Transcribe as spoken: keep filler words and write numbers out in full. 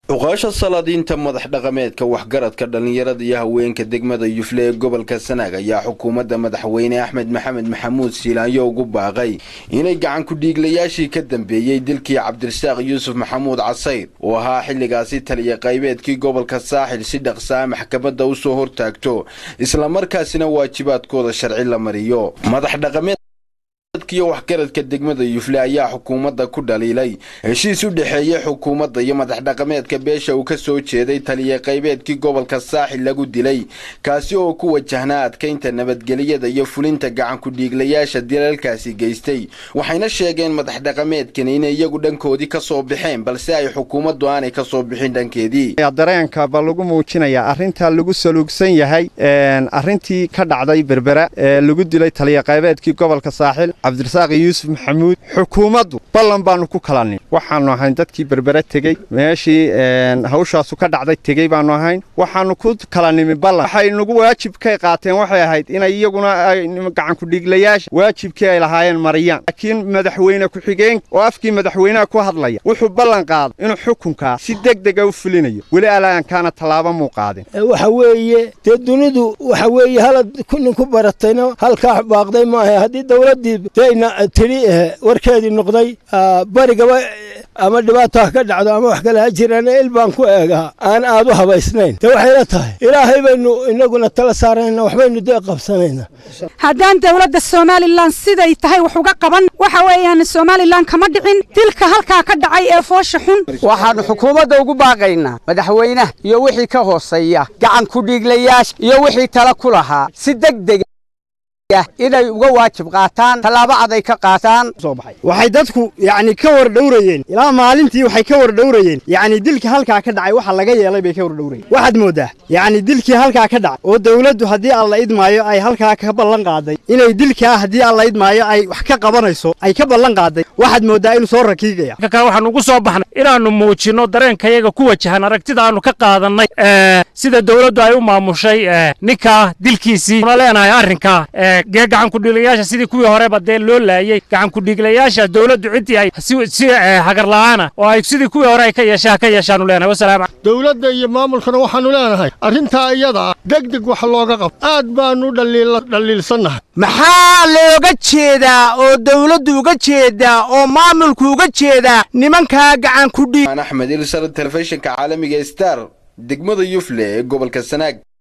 uqaasha salaadiinta madax dhaqameedka waxgaradka dhalinyarada iyo haweenka degmada Yufle ee gobolka Sanaag ayaa xukuumadda madaxweyne Axmed Maxamed Maxamuud Siilaanyo ugu baaqay inay gacan ku dhiiglayaashii ka dambeeyay dilkii Cabdirasaaq Yuusuf Maxamuud Casayr oo ahaa xilligaasi taliye qaybeedkii gobolka Saaxil si dhaqsaa maxkamadda u soo hortaagto isla markaasina waajibaadkooda sharci la mariyo. madax dhaqameed kiyo waxgaradka degmada Yufle ayaa xukuumadda ku dhaliilay heshiis u dhaxeeyay xukuumadda iyo madax dhaqameedka beesha uu ka soo jeeday taliye qaybeedkii gobolka Saaxil lagu dilay kaasi oo ku wajahnaa adkeynta nabadgelyada iyo fulinta gacan ku dhiiglayaasha dilalkaasi geystay. waxayna sheegeen madax dhaqameedkan inay iyagu dhankoodii ka soo bixeen balse ay xukuumaddu aanay ka soo bixin dhankeedii. dareenka ba lagu muujinayaa arrinta lagu saluugsan yahay een arrintii ka dhacday Berbera ee lagu dilay taliye qaybeedkii gobolka Saaxil Cabdirasaaq Yuusuf Maxamuud xukuumaddu ballan baanu ku kalanin waxaanu ahayn dadkii Berbera tagay meeshii een hawshaas ka dhacday tagay baanu ahayn waxaanu ku kalanin ballan waxay nagu waajib ka qaateen waxay ahayd inay iyaguna gacan ku dhiiglayaasha waajibkii ay lahaayeen mariyaan laakiin madaxweyne ku xigeen oo afkii madaxweynaha ku hadlaya wuxuu ballan qaaday inuu xukunka si degdeg ah u fulinayo wali alaan kana talaabo muu qaadin. waxa weeye dunidu waxa weeye halad ku baratayna halka baaqday ma aha hadii dawladii تينا تري وركادي النقطي بريقة أما دباتها كدعو أما وحكلا هجرنا إلبان كويقها أنا أدوها بإسنين توحيلتها إلهي بأنه إنه قلنا تلا سارين وحبين ندقى بسنين هدان دولة الصومالي اللان سيدا يتهي وحوقا قبان وحويان الصومالي اللان كمدعين تلك هالكا كدعي إفوشحون وحان حكومة دوقو باقينا مدحوينه يوحي كهوصية قعن كوديق لياش يوحي تلكلها سيدك دق inay uga waajib qaataan talaabo aday ka qaataan soo baxay waxay dadku yaani ka war dhowrayeen ilaa maalintii waxay ka war dhowrayeen yaani dilka halka ka dhacay waxa laga yeelay bay ka war dhowrayeen waxaad moodaa yaani dilkii halka ka dhacay oo dawladdu hadii alla idmaayo ay halka ka ballan qaaday inay dilka hadii alla idmaayo ay wax ka qabanayso ay ka ballan qaaday waxaad moodaa inuu soo rakiigaya ka waxaan ugu soo baxnay inaanu muujino dareenkayaga ku wajahan aragtida aanu ka qaadanay sida dawladdu ay u maamushay ninka dilkiisii ma leenahay arrinka gacan ku dhiiglayaasha sidii kuwii hore badee loo laayay gacan ku dhiiglayaasha dawladdu cidii ay si hagar la'aana oo ay sidii kuwii hore ay ka yeeshaa ka yeeshaan leenahay wasalaam dawladda iyo maamulkana waxaanu leenahay arrinta iyada degdeg wax looga qab aad baanu dhaliil dhaliilsanahay maxaa looga jeedaa oo dawladdu uga jeedaa oo maamulku uga jeedaa nimanka gacan ku dhiig Axmed Ilsar telefishinka caalamiga Star degmada Yufle ee gobolka Sanaag.